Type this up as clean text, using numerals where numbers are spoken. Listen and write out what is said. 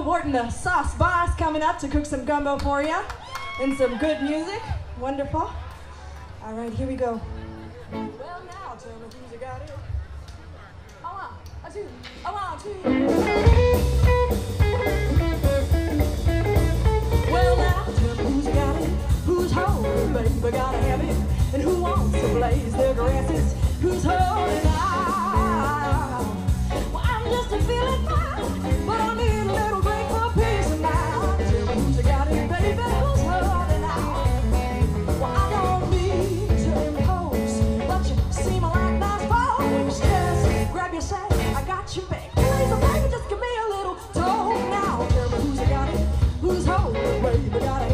Morton, the sauce boss, coming up to cook some gumbo for you and some good music. Wonderful. All right, here we go. Well, now tell me who's got it. A one, a two, a one, two. Well, now tell me who's got it. Who's holding, baby, gotta have it. And who wants to blaze their grasses? Who's holding out? Well, I'm just a feeling fine, but I need a little break for peace of mind. Tell me who's got it, baby, who's holding out? Well, I don't mean to impose, but you seem like nice folks. Just grab your sack, I got your back. Please, baby, just give me a little tone now. Tell me who's got it, who's holding, baby, gotta